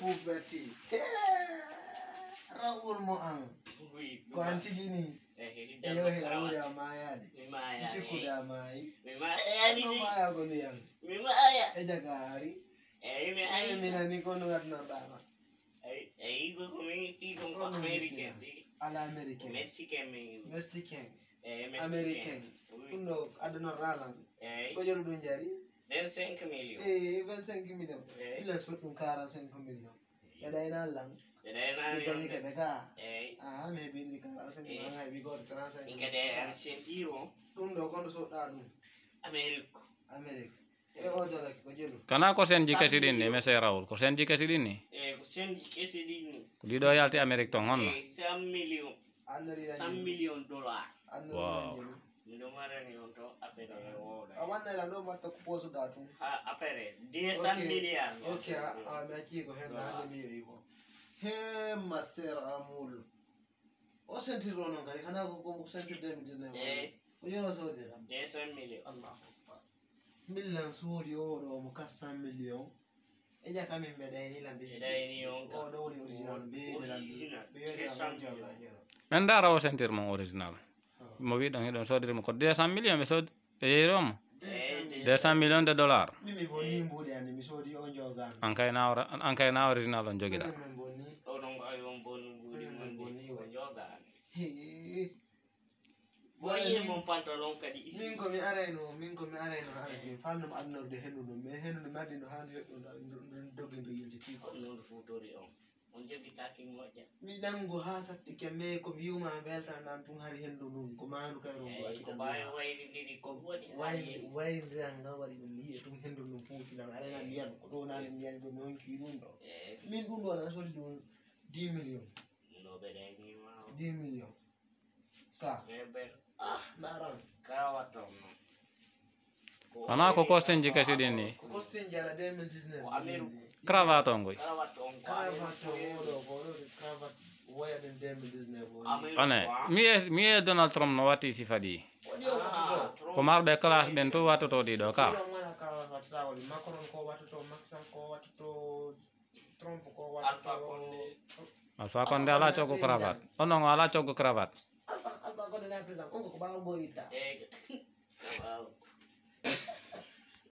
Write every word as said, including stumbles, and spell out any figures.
puberty. Raul mo ang. Ko anti gini. Eh, yo he ura maya di. Isi kuda mai. Maya ni. Maya ko niyan. Maya. E jagari. Eh, me Ay mina ni ko ngat na dama. Eh, eh, go kami ibo ko American di. Ala American. Mexican me. Mexican. Eh, American. Uno aduna ralan. Eh. Ko jolu dun jari. vingt-cinq millions. Eh, vingt-cinq millions. Eh. Il a surtout quarante-cinq millions. E dai na lang. Dai na. Bi gani ke beka. Eh. Ah, me bi ni quarante-cinq millions ay bi go trente-cinq. Inga de an sentiro. Dum do ko so da dum. America. America. E o dala ko jelu. Kana ko sen jike sidin ni mese Raul ko sen jike sidin ni. Eh, ko sen jike sidin ni. Ko di do yalti America to ngon. Eh, cent millions. Annori la. cent millions dollars. Wow. Ndo mara ni onto apere o. Awanna la ndo matta ko poso datu. Ha apere deux cents milliards. Okay, ah me aki ko hen na mi yigo. He maser amul. O sentiro non gari kana ko ko sentir dem dine. Eh. Ko yo so dira. deux cents millions. Allah. Million suri o do mo quatre cents millions. E ja kam be dai ni lambe. Dai ni on O do ni original be de lambe. Be de lambe jaga jaga. Men dara o sentir mo original. Mo wi don hedon sodir mo ko deux cents millions mi sod e rom. deux cents millions de dollars. Mimi boni mbuli ani mi sodi on jogan. Ankay na ankay na original on jogida. Boni. O non ay on boni boni boni on jogan. He. Waye mon pantalon kadi isi. Min ko mi arayno min ko mi arayno hande mi fanno mo annorde hennudo me hennudo maddi no hande yobdo dogge do yejiti ko non futori on. On jogi taking moja. Mi dango ha satti ke me ko mi yuma belta nan tun hari hendu nun ko manu kay rongo aki ko bay wayri diri ko woni wayri wayri dranga wari dum liye tun hendu nun fuuti lam arena liyan ko do nan liyan do non ki dum do min dum do na soti dum dix millions no be dai ni ma dix millions sa ah narang krawato Ana ko kosten jike sidin ni. Kosten jala deux mille dix-neuf. Cravate on goy. Cravate on Cravate o ko cravate waya den deux mille dix-neuf. Ane mi mi e Donald Trump no wati si fadi. Odi o ko ko marbe class ben to watoto di do ka. Macron ko watoto Maxan ko watoto Trump ko Alpha watoto Conde. Alpha Conde ala chogo cravate. Ono ala chogo cravate. Alpha Alpha Conde na president on ko ba go ita. Eh. Wow.